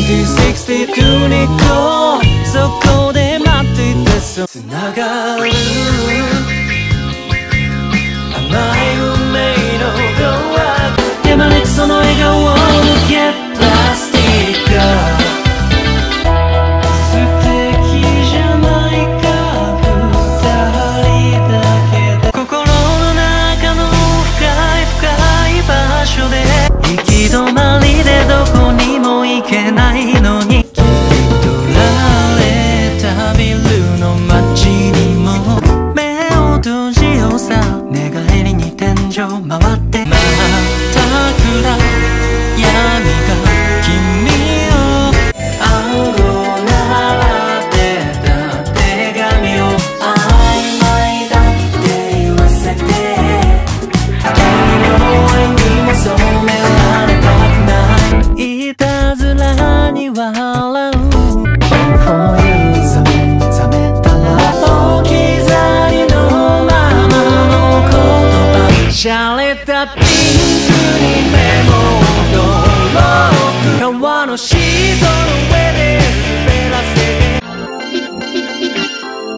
2062に行こう。そこで待っていてそうつながる甘い運命のドア手招くその笑顔を抜けプラスティック素敵じゃないか二人だけで心の中の深い深い場所で行き止まりでどこにも行けないのに切り取られたビルの街にも目を閉じようさ寝返りに天井回ってまたくら闇が君を暗号並べた手紙を曖昧だって言わせて君の愛にも染められたくないいたずらに笑う For you 覚めたら置き去りのままの言葉洒落たピンクに目も驚く川のシートの